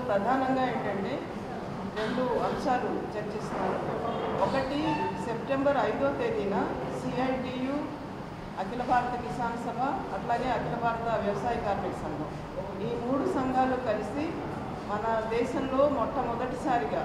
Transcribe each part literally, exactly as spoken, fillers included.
ప్రధానంగా ఏంటంటే రెండు అంశాలు చర్చిస్తున్నారు. ఒకటి, సెప్టెంబర్ ఐదో తేదీన సిఐటియు, అఖిల భారత కిసాన్ సభ, అట్లాగే అఖిల భారత వ్యవసాయ కార్మిక సంఘం, ఈ మూడు సంఘాలు కలిసి మన దేశంలో మొట్టమొదటిసారిగా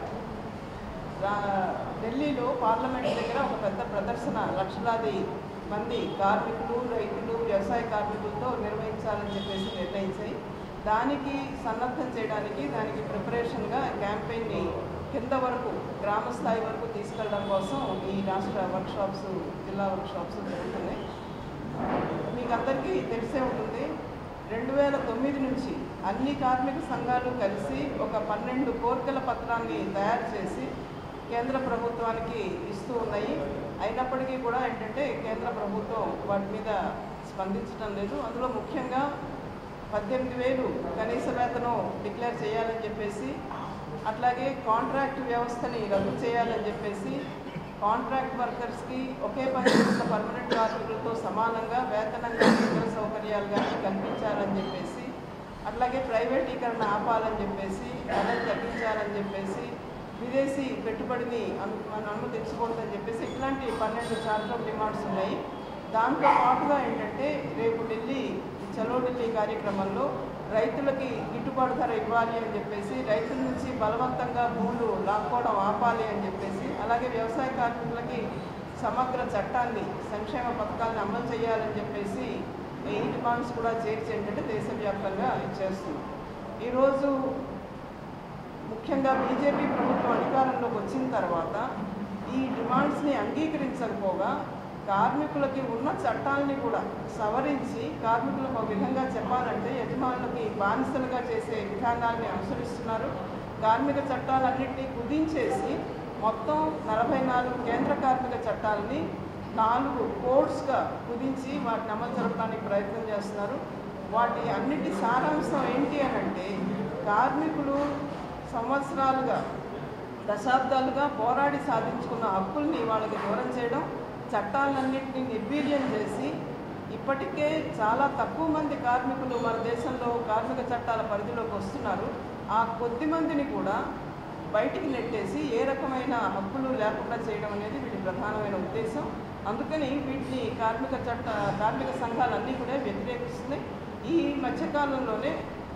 ఢిల్లీలో పార్లమెంట్ దగ్గర ఒక పెద్ద ప్రదర్శన లక్షలాది మంది కార్మికులు, రైతులు, వ్యవసాయ కార్మికులతో నిర్వహించాలని చెప్పేసి నిర్ణయించాయి. దానికి సన్నద్ధం చేయడానికి, దానికి ప్రిపరేషన్గా క్యాంపెయిన్ని కింద వరకు, గ్రామ స్థాయి వరకు తీసుకెళ్ళడం కోసం ఈ రాష్ట్ర వర్క్షాప్స్, జిల్లా వర్క్షాప్స్ జరుగుతున్నాయి. మీకు అందరికీ తెలిసే ఉంటుంది, రెండు వేల తొమ్మిది నుంచి అన్ని కార్మిక సంఘాలు కలిసి ఒక పన్నెండు కోరికల పత్రాన్ని తయారు చేసి కేంద్ర ప్రభుత్వానికి ఇస్తూ ఉన్నాయి. అయినప్పటికీ కూడా ఏంటంటే కేంద్ర ప్రభుత్వం వాటి మీద స్పందించడం లేదు. అందులో ముఖ్యంగా పద్దెనిమిది వేలు కనీస వేతనం డిక్లేర్ చేయాలని చెప్పేసి, అట్లాగే కాంట్రాక్ట్ వ్యవస్థని రద్దు చేయాలని చెప్పేసి, కాంట్రాక్ట్ వర్కర్స్కి ఒకే పని చేస్తున్న పర్మనెంట్ కార్మికులతో సమానంగా వేతనంగా ఇతర సౌకర్యాలు కానీ కల్పించాలని చెప్పేసి, అట్లాగే ప్రైవేటీకరణ ఆపాలని చెప్పేసి, ధరలు తగ్గించాలని చెప్పేసి, విదేశీ పెట్టుబడిని అను మనం అనుమతించకూడదని చెప్పేసి ఇట్లాంటి పన్నెండు చార్టర్ డిమాండ్స్ ఉన్నాయి. దాంతో పాటుగా ఏంటంటే రేపు ఢిల్లీ చలో ఢిల్లీ కార్యక్రమంలో రైతులకి గిట్టుబాటు ధర ఇవ్వాలి అని చెప్పేసి, రైతుల నుంచి బలవంతంగా భూములు లాక్కోవడం ఆపాలి అని చెప్పేసి, అలాగే వ్యవసాయ కార్మికులకి సమగ్ర చట్టాన్ని, సంక్షేమ పథకాలను అమలు చేయాలని చెప్పేసి ఈ డిమాండ్స్ కూడా చేర్చి ఏంటంటే దేశవ్యాప్తంగా చేస్తుంది. ఈరోజు ముఖ్యంగా బీజేపీ ప్రభుత్వం అధికారంలోకి వచ్చిన తర్వాత ఈ డిమాండ్స్ని అంగీకరించకపోగా కార్మికులకి ఉన్న చట్టాలని కూడా సవరించి, కార్మికులకు ఒక విధంగా చెప్పాలంటే యజమానులకి బానిసలుగా చేసే విధానాన్ని అనుసరిస్తున్నారు. కార్మిక చట్టాలన్నింటినీ కుదించేసి మొత్తం నలభై నాలుగు కేంద్ర కార్మిక చట్టాలని నాలుగు కోడ్స్గా కుదించి వాటిని అమలు జరపడానికి ప్రయత్నం చేస్తున్నారు. వాటి అన్నిటి సారాంశం ఏంటి అని అంటే, కార్మికులు సంవత్సరాలుగా, దశాబ్దాలుగా పోరాడి సాధించుకున్న హక్కుల్ని వాళ్ళకి దూరం చేయడం, చట్టాలన్నింటినీ నిర్వీర్యం చేసి, ఇప్పటికే చాలా తక్కువ మంది కార్మికులు మన దేశంలో కార్మిక చట్టాల పరిధిలోకి వస్తున్నారు. ఆ కొద్ది మందిని కూడా బయటికి నెట్టేసి ఏ రకమైన హక్కులు లేకుండా చేయడం అనేది వీటి ప్రధానమైన ఉద్దేశం. అందుకని వీటిని కార్మిక చట్ట కార్మిక సంఘాలన్నీ కూడా వ్యతిరేకిస్తున్నాయి. ఈ మధ్యకాలంలోనే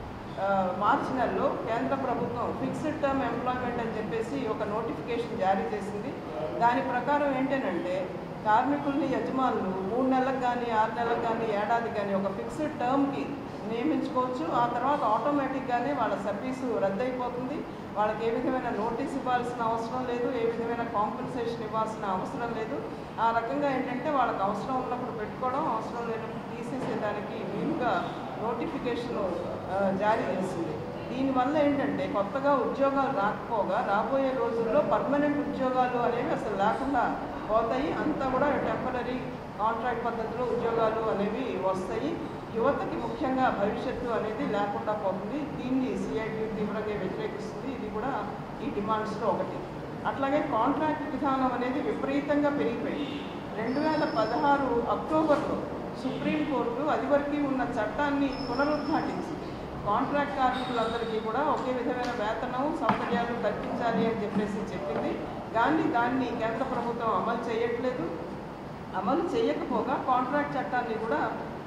మార్చి నెలలో కేంద్ర ప్రభుత్వం ఫిక్స్డ్ టర్మ్ ఎంప్లాయ్మెంట్ అని చెప్పేసి ఒక నోటిఫికేషన్ జారీ చేసింది. దాని ప్రకారం ఏంటంటే కార్మికుల్ని యజమానులు మూడు నెలలకు కానీ, ఆరు నెలలకు కానీ, ఏడాది కానీ ఒక ఫిక్స్డ్ టర్మ్కి నియమించుకోవచ్చు. ఆ తర్వాత ఆటోమేటిక్గానే వాళ్ళ సర్వీసు రద్దయిపోతుంది. వాళ్ళకి ఏ విధమైన నోటీస్ ఇవ్వాల్సిన అవసరం లేదు, ఏ విధమైన కాంపెన్సేషన్ ఇవ్వాల్సిన అవసరం లేదు. ఆ రకంగా ఏంటంటే వాళ్ళకి అవసరం ఉన్నప్పుడు పెట్టుకోవడం, అవసరం లేనప్పుడు తీసేసేదానికి వీలుగా నోటిఫికేషన్ జారీ చేసింది. దీనివల్ల ఏంటంటే కొత్తగా ఉద్యోగాలు రాకపోగా రాబోయే రోజుల్లో పర్మనెంట్ ఉద్యోగాలు అనేవి అసలు లేకుండా పోతాయి. అంతా కూడా టెంపరీ కాంట్రాక్ట్ పద్ధతిలో ఉద్యోగాలు అనేవి వస్తాయి. యువతకి ముఖ్యంగా భవిష్యత్తు అనేది లేకుండా పోతుంది. దీన్ని సిఐటి తీవ్రంగా వ్యతిరేకిస్తుంది. ఇది కూడా ఈ డిమాండ్స్లో ఒకటి. అట్లాగే కాంట్రాక్ట్ విధానం అనేది విపరీతంగా పెరిగిపోయింది. రెండు వేల పదహారు అక్టోబర్లో సుప్రీంకోర్టు అదివరకు ఉన్న చట్టాన్ని పునరుద్ఘాటించింది. కాంట్రాక్ట్ కార్మికులందరికీ కూడా ఒకే విధమైన వేతనం, సౌకర్యాలు కల్పించాలి అని చెప్పేసి చెప్పింది. కానీ దాన్ని కేంద్ర ప్రభుత్వం అమలు చేయట్లేదు. అమలు చేయకపోగా కాంట్రాక్ట్ చట్టాన్ని కూడా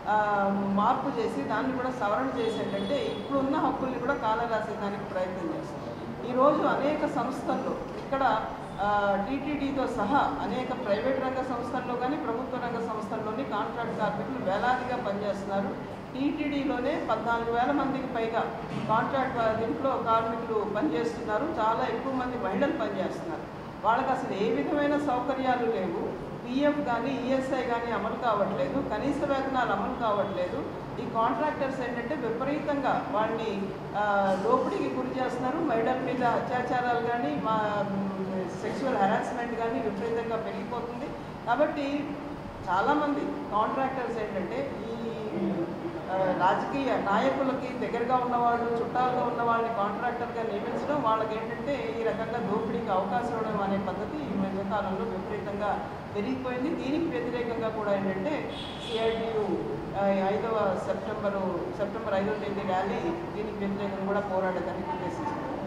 మార్పు చేసి దాన్ని కూడా సవరణ చేసి ఏంటంటే ఇప్పుడున్న హక్కుల్ని కూడా కాలరాసేదానికి ప్రయత్నం చేస్తుంది. ఈరోజు అనేక సంస్థల్లో, ఇక్కడ టీటీడీతో సహా అనేక ప్రైవేట్ రంగ సంస్థల్లో కానీ, ప్రభుత్వ రంగ సంస్థల్లోని కాంట్రాక్ట్ కార్మికులు వేలాదిగా పనిచేస్తున్నారు. టీటీడీలోనే పద్నాలుగు వేల మందికి పైగా కాంట్రాక్ట్ దీంట్లో కార్మికులు పనిచేస్తున్నారు. చాలా ఎక్కువ మంది మహిళలు పనిచేస్తున్నారు. వాళ్ళకి అసలు ఏ విధమైన సౌకర్యాలు లేవు. పిఎఫ్ కానీ, ఈఎస్ఐ కానీ అమలు కావట్లేదు. కనీస వేతనాలు అమలు కావట్లేదు. ఈ కాంట్రాక్టర్స్ ఏంటంటే విపరీతంగా వాళ్ళని దోపిడీకి గురి చేస్తున్నారు. మహిళల మీద అత్యాచారాలు కానీ, మా సెక్షువల్ హెరాస్మెంట్ కానీ విపరీతంగా పెరిగిపోతుంది. కాబట్టి చాలామంది కాంట్రాక్టర్స్ ఏంటంటే ఈ రాజకీయ నాయకులకి దగ్గరగా ఉన్నవాళ్ళు, చుట్టాలుగా ఉన్న వాళ్ళని కాంట్రాక్టర్గా నియమించడం, వాళ్ళకి ఏంటంటే ఈ రకంగా దోపిడీకి అవకాశం ఇవ్వడం అనే పద్ధతి ఈ మధ్యకాలంలో విపరీతంగా పెరిగిపోయింది. దీనికి వ్యతిరేకంగా కూడా ఏంటంటే సిఐటియు ఐదవ సెప్టెంబరు సెప్టెంబర్ ఐదవ తేదీ ర్యాలీ దీనికి వ్యతిరేకంగా కూడా పోరాడేదానికి ఉద్దేశించింది.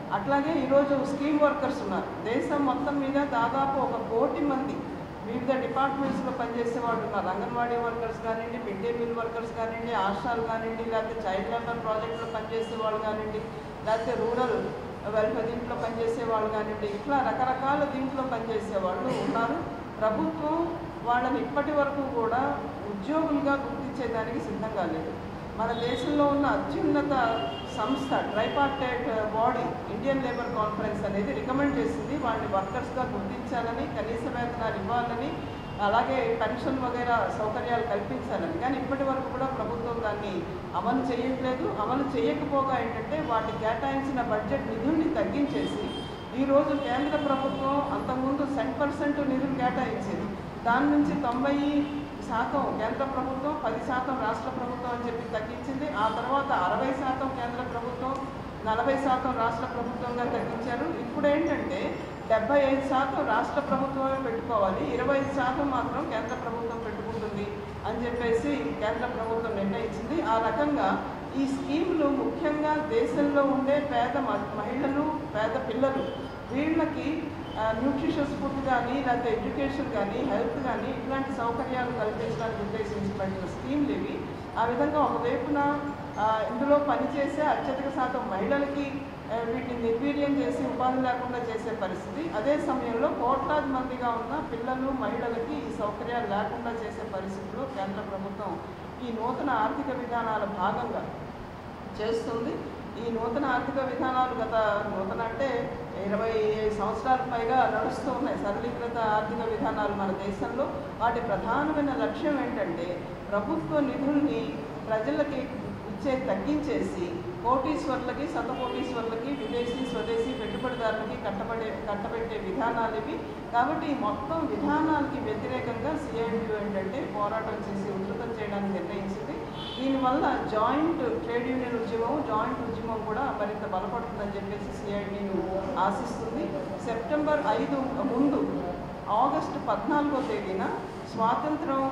అట్లాగే ఈరోజు స్కీమ్ వర్కర్స్ ఉన్నారు. దేశం మొత్తం మీద దాదాపు ఒక కోటి మంది వివిధ డిపార్ట్మెంట్స్లో పనిచేసే వాళ్ళు ఉన్నారు. అంగన్వాడీ వర్కర్స్ కానివ్వండి, మిడ్ డే మీల్ వర్కర్స్ కానివ్వండి, ఆశాలు కానివ్వండి, లేకపోతే చైల్డ్ లేబర్ ప్రాజెక్టులో పనిచేసే వాళ్ళు కానివ్వండి, లేకపోతే రూరల్ వెల్ఫేర్ దీంట్లో పనిచేసే వాళ్ళు కానివ్వండి, ఇట్లా రకరకాల దీంట్లో పనిచేసే వాళ్ళు ఉన్నారు. ప్రభుత్వం వాళ్ళని ఇప్పటి వరకు కూడా ఉద్యోగులుగా గుర్తించేదానికి సిద్ధంగా లేదు. మన దేశంలో ఉన్న అత్యున్నత సంస్థ tripartite body Indian labour conference అనేది రికమెండ్ చేసింది వాళ్ళని వర్కర్స్గా గుర్తించాలని, కనీస వేతనాలు ఇవ్వాలని, అలాగే పెన్షన్ వగైరా సౌకర్యాలు కల్పించాలని. కానీ ఇప్పటి వరకు కూడా ప్రభుత్వం దాన్ని అమలు చేయట్లేదు. అమలు చేయకపోగా ఏంటంటే వాటి కేటాయించిన బడ్జెట్ నిధుల్ని తగ్గించేసి ఈరోజు కేంద్ర ప్రభుత్వం అంతకుముందు సెంట్ పర్సెంట్ నిధులు కేటాయించింది. దాని నుంచి తొంభై శాతం కేంద్ర ప్రభుత్వం, పది శాతం రాష్ట్ర ప్రభుత్వం అని చెప్పి తగ్గించింది. ఆ తర్వాత అరవై శాతం కేంద్ర ప్రభుత్వం, నలభై శాతం రాష్ట్ర ప్రభుత్వంగా తగ్గించారు. ఇప్పుడు ఏంటంటే డెబ్బై ఐదు శాతం రాష్ట్ర ప్రభుత్వమే పెట్టుకోవాలి, ఇరవై ఐదు శాతం మాత్రం కేంద్ర ప్రభుత్వం పెట్టుకుంటుంది అని చెప్పేసి కేంద్ర ప్రభుత్వం నిర్ణయించింది. ఆ రకంగా ఈ స్కీములు ముఖ్యంగా దేశంలో ఉండే పేద మహిళలు, పేద పిల్లలు, వీళ్ళకి న్యూట్రిషియస్ ఫుడ్ కానీ, లేకపోతే ఎడ్యుకేషన్ కానీ, హెల్త్ కానీ ఇట్లాంటి సౌకర్యాలు కల్పించడానికి ఉద్దేశించబడిన స్కీమ్లు ఇవి. ఆ విధంగా ఒకవైపున ఇందులో పనిచేసే అత్యధిక శాతం మహిళలకి వీటిని నిర్వీర్యం చేసి ఉపాధి లేకుండా చేసే పరిస్థితి, అదే సమయంలో కోట్లాది మందిగా ఉన్న పిల్లలు, మహిళలకి ఈ సౌకర్యాలు లేకుండా చేసే పరిస్థితిలో కేంద్ర ప్రభుత్వం ఈ నూతన ఆర్థిక విధానాల భాగంగా చేస్తుంది. ఈ నూతన ఆర్థిక విధానాలు గత నూతన అంటే ఇరవై సంవత్సరాల పైగా నడుస్తూ ఉన్నాయి సరళీకృత ఆర్థిక విధానాలు మన దేశంలో. వాటి ప్రధానమైన లక్ష్యం ఏంటంటే ప్రభుత్వ నిధుల్ని ప్రజలకి ఇచ్చే తగ్గించేసి కోటీశ్వర్లకి, శత కోటీశ్వర్లకి, విదేశీ స్వదేశీ పెట్టుబడిదారులకి కట్టబడే కట్టబెట్టే విధానాలు ఇవి. కాబట్టి ఈ మొత్తం విధానాలకి వ్యతిరేకంగా సిఐటియు ఏంటంటే పోరాటం చేసి ఉధృతం చేయడానికి నిర్ణయించింది. దీనివల్ల జాయింట్ ట్రేడ్ యూనియన్ ఉద్యమం, జాయింట్ ఉద్యమం కూడా మరింత బలపడుతుందని చెప్పేసి సిఐటియు ఆశిస్తుంది. సెప్టెంబర్ ఐదు ముందు ఆగస్టు పద్నాలుగో తేదీన స్వాతంత్రం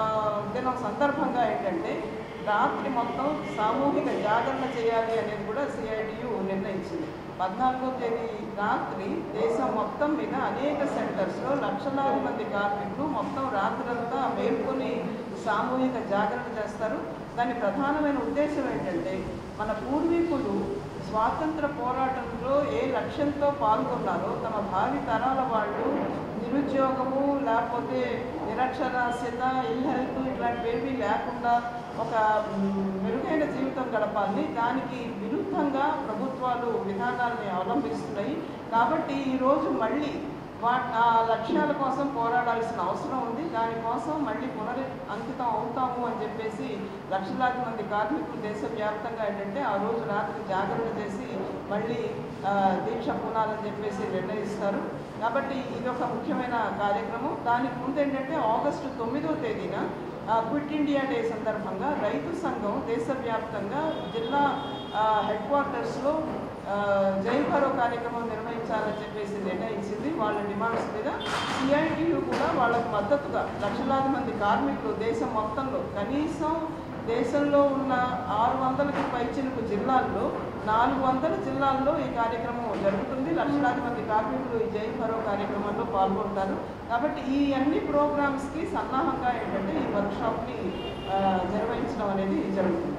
దినం సందర్భంగా ఏంటంటే రాత్రి మొత్తం సామూహిక జాగరణ చేయాలి అనేది కూడా సిఐటియు నిర్ణయించింది. పద్నాలుగో తేదీ రాత్రి దేశం మొత్తం మీద అనేక సెంటర్స్లో లక్షలాది మంది కార్మికులు మొత్తం రాత్రంతా మేల్కొని సామూహిక జాగరణ చేస్తారు. దాని ప్రధానమైన ఉద్దేశం ఏంటంటే మన పూర్వీకులు స్వాతంత్ర పోరాటంలో ఏ లక్ష్యంతో పాల్గొన్నారో తమ భావి తరాల వాళ్ళు నిరుద్యోగము, లేకపోతే నిరక్షరాస్యత, ఇల్ హెల్త్ ఇట్లాంటివేమీ లేకుండా ఒక మెరుగైన జీవితం గడపాలని, దానికి విరుద్ధంగా ప్రభుత్వాలు విధానాన్ని అవలంబిస్తున్నాయి. కాబట్టి ఈరోజు మళ్ళీ వా ఆ లక్ష్యాల కోసం పోరాడాల్సిన అవసరం ఉంది. దానికోసం మళ్ళీ పునరి అంకితం అవుతాము అని చెప్పేసి లక్షలాది మంది కార్మికులు దేశవ్యాప్తంగా ఏంటంటే ఆ రోజు రాత్రి జాగరణ చేసి మళ్ళీ దీక్ష పూనాలని చెప్పేసి నిర్ణయిస్తారు. కాబట్టి ఇది ఒక ముఖ్యమైన కార్యక్రమం. దానికి ముందు ఏంటంటే ఆగస్టు తొమ్మిదో తేదీన క్విట్ ఇండియా డే సందర్భంగా రైతు సంఘం దేశవ్యాప్తంగా జిల్లా హెడ్ క్వార్టర్స్లో జై భరో కార్యక్రమం నిర్వహించాలని చెప్పేసి నిర్ణయించింది. వాళ్ళ డిమాండ్స్ మీద సిఐటియు కూడా వాళ్ళకు మద్దతుగా లక్షలాది మంది కార్మికులు దేశం మొత్తంలో కనీసం దేశంలో ఉన్న ఆరు వందలకి పైచిలుకు జిల్లాల్లో నాలుగు వందల జిల్లాల్లో ఈ కార్యక్రమం జరుగుతుంది. లక్షలాది మంది కార్మికులు ఈ జై భరో కార్యక్రమంలో పాల్గొంటారు. కాబట్టి ఈ అన్ని ప్రోగ్రామ్స్కి సన్నాహంగా ఏంటంటే ఈ వర్క్షాప్ని నిర్వహించడం అనేది జరుగుతుంది.